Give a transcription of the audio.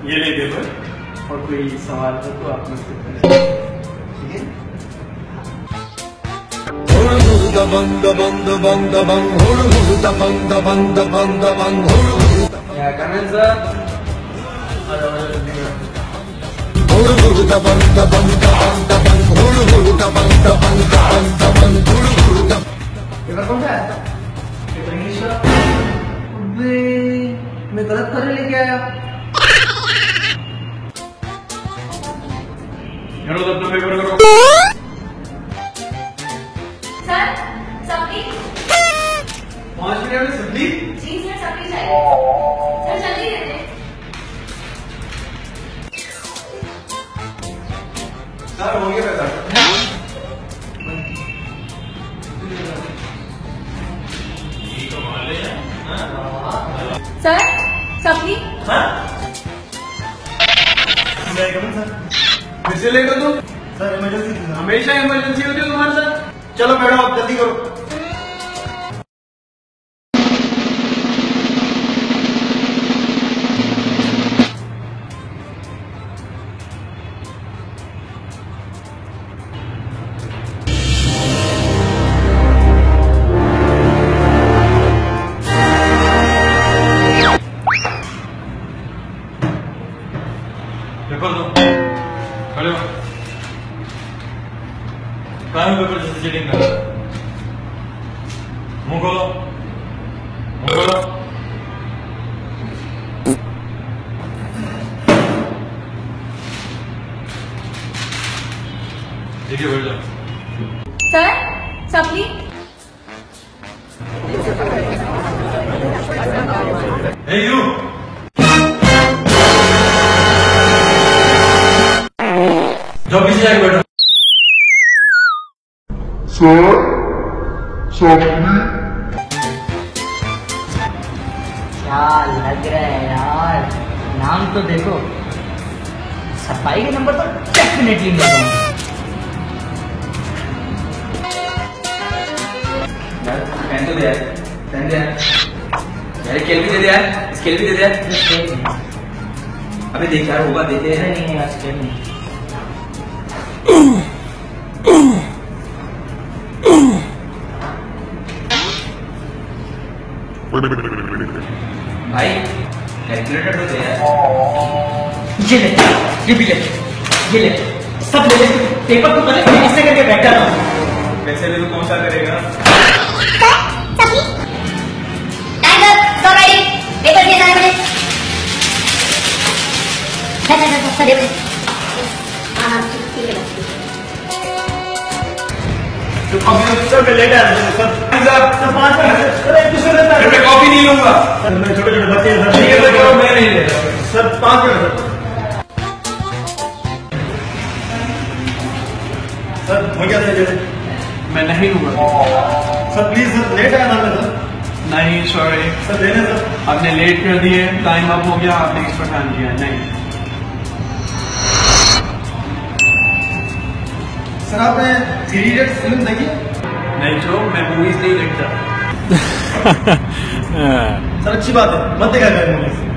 ये ले पेपर, और कोई सवाल हो तो आप मुझसे पूछें, ठीक है? क्या करना सर? पेपर कौन सा है? पेपर इंग्लिश का? मैं गलत कर लेके आया। अपना पेपर करो। सर, सब्जी। 5 मिनट में सब्जी? जी सर, सब्जी चाहिए। सर जल्दी दे दें। सर हो गया पैसा। सर, सब्जी। हाँ? फिर से लेट हो तुम? सर इमरजेंसी, हमेशा इमरजेंसी होती है तुम्हारे साथ। चलो मैडम आप जल्दी करो। पेपर दो, खड़े हो। काहे पेपर जैसे चीटिंग कर? मुंह खोलो, मुंह खोलो। ठीक है बैठ जाओ। सर, सब्जी। Hey you! जाओ पीछे जाके बैठो। सर, सब्जी। क्या लग रहा है यार, नाम तो देखो, सफाई के नंबर तो डेफिनेटली मिल जाएंगे। पेन तो दे यार, पेन दे यार, स्केल भी दे दे यार, स्केल भी दे दे यार। अबे देख यार, होगा देते हैं। नहीं यार, स्केल नहीं। भाई कैलकुलेटर तो दे यार। ये ले, ये भी ले, ये ले, सब ले ले। पेपर को पता है ऐसे करके बैठा था। वैसे भी तो कौन सा करेगा? पेपर दिया था मैंने। हाँ ठीक है। तो कॉफी सर मैं लेट आया सर। सर 5 मिनट मैं कॉफी नहीं लूंगा सर। मैं छोटे छोटे बच्चे हैं सर। ठीक है सर, मैं नहीं ले सर। 5 minute sir. हो गया सर, मैं नहीं लूंगा सर। प्लीज सर, लेट आया था मैं सर। नहीं सॉरी सर, देने सर। आपने लेट कर दिए, टाइम अप हो गया, आपने इस पर ध्यान दिया नहीं। सर आपने 3 इडियट्स फिल्म देखी? नहीं तो मैं मूवीज नहीं देखता। सर अच्छी बात है, मत देखा करें मूवीज।